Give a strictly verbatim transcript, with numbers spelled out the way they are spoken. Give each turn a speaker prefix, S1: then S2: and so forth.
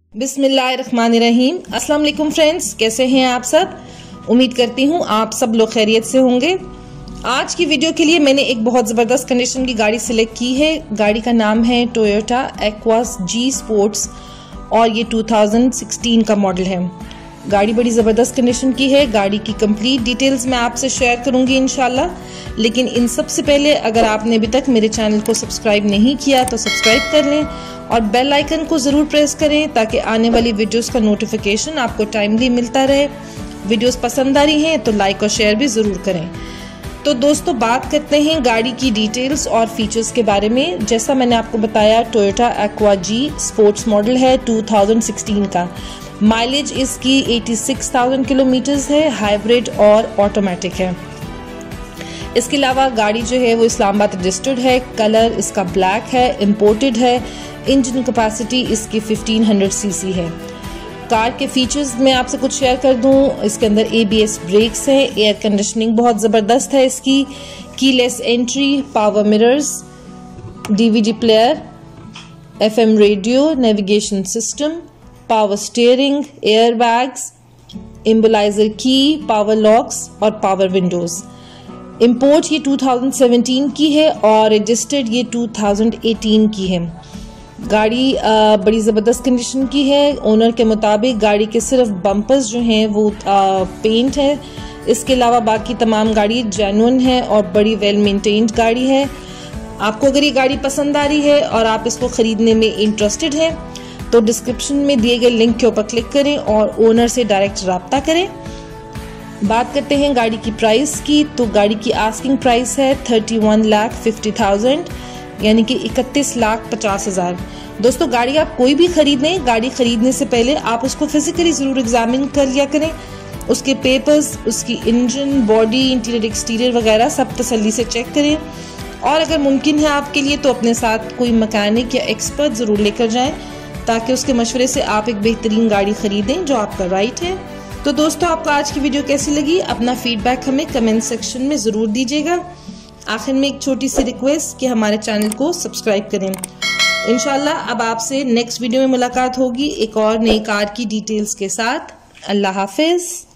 S1: बिस्मिल्लाहिर्रहमानिर्रहीम। अस्सलाम वालेकुम फ्रेंड्स, कैसे हैं आप सब। उम्मीद करती हूँ आप सब लोग खैरियत से होंगे। आज की वीडियो के लिए मैंने एक बहुत ज़बरदस्त कंडीशन की गाड़ी सिलेक्ट की है। गाड़ी का नाम है टोयोटा एक्वास जी स्पोर्ट्स और ये टू थाउजेंड सिक्सटीन का मॉडल है। गाड़ी बड़ी ज़बरदस्त कंडीशन की है। गाड़ी की कंप्लीट डिटेल्स मैं आपसे शेयर करूंगी इंशाल्लाह, लेकिन इन सबसे पहले अगर आपने अभी तक मेरे चैनल को सब्सक्राइब नहीं किया तो सब्सक्राइब कर लें और बेल आइकन को ज़रूर प्रेस करें ताकि आने वाली वीडियोस का नोटिफिकेशन आपको टाइमली मिलता रहे। वीडियोस पसंद आ रही हैं तो लाइक और शेयर भी ज़रूर करें। तो दोस्तों, बात करते हैं गाड़ी की डिटेल्स और फीचर्स के बारे में। जैसा मैंने आपको बताया, Toyota Aqua G sports model है टू थाउजेंड सिक्सटीन का। माइलेज इसकी छियासी हज़ार किलोमीटर्स है। हाइब्रिड और ऑटोमेटिक है। इसके अलावा गाड़ी जो है वो इस्लामाबाद रजिस्टर्ड है। कलर इसका ब्लैक है, इम्पोर्टेड है। इंजन कैपेसिटी इसकी फिफ्टीन हंड्रेड सीसी है। कार के फीचर्स मैं आपसे कुछ शेयर कर दूं। इसके अंदर ए बी एस ब्रेक्स हैं, एयर कंडीशनिंग बहुत ज़बरदस्त है इसकी, keyless entry, power mirrors, DVD player, F M radio, navigation system, power steering, air bags, immobiliser की, पावर लॉक्स और पावर विंडोज। इंपोर्ट ये टू थाउजेंड सेवेंटीन की है और रजिस्टर्ड ये टू थाउजेंड एटीन की है। गाड़ी आ, बड़ी ज़बरदस्त कंडीशन की है। ओनर के मुताबिक गाड़ी के सिर्फ बम्पर्स जो हैं वो आ, पेंट है। इसके अलावा बाकी तमाम गाड़ी जेन्युइन है और बड़ी वेल मेंटेन्ड गाड़ी है। आपको अगर ये गाड़ी पसंद आ रही है और आप इसको ख़रीदने में इंटरेस्टेड हैं तो डिस्क्रिप्शन में दिए गए लिंक के ऊपर क्लिक करें और ओनर से डायरेक्ट रब्ता करें। बात करते हैं गाड़ी की प्राइस की। तो गाड़ी की आस्किंग प्राइस है thirty one lakh fifty thousand यानी कि इकतीस लाख पचास हजार। दोस्तों, गाड़ी आप कोई भी खरीदें, गाड़ी खरीदने से पहले आप उसको फिजिकली ज़रूर एग्जामिन कर लिया करें। उसके पेपर्स, उसकी इंजन, बॉडी, इंटीरियर, एक्सटीरियर वगैरह सब तसल्ली से चेक करें। और अगर मुमकिन है आपके लिए तो अपने साथ कोई मैकेनिक या एक्सपर्ट ज़रूर लेकर जाएं ताकि उसके मशवरे से आप एक बेहतरीन गाड़ी खरीदें जो आपका राइट है। तो दोस्तों, आपको आज की वीडियो कैसी लगी, अपना फीडबैक हमें कमेंट सेक्शन में ज़रूर दीजिएगा। आखिर में एक छोटी सी रिक्वेस्ट कि हमारे चैनल को सब्सक्राइब करें। इंशाल्लाह अब आपसे नेक्स्ट वीडियो में मुलाकात होगी एक और नई कार की डिटेल्स के साथ। अल्लाह हाफिज़।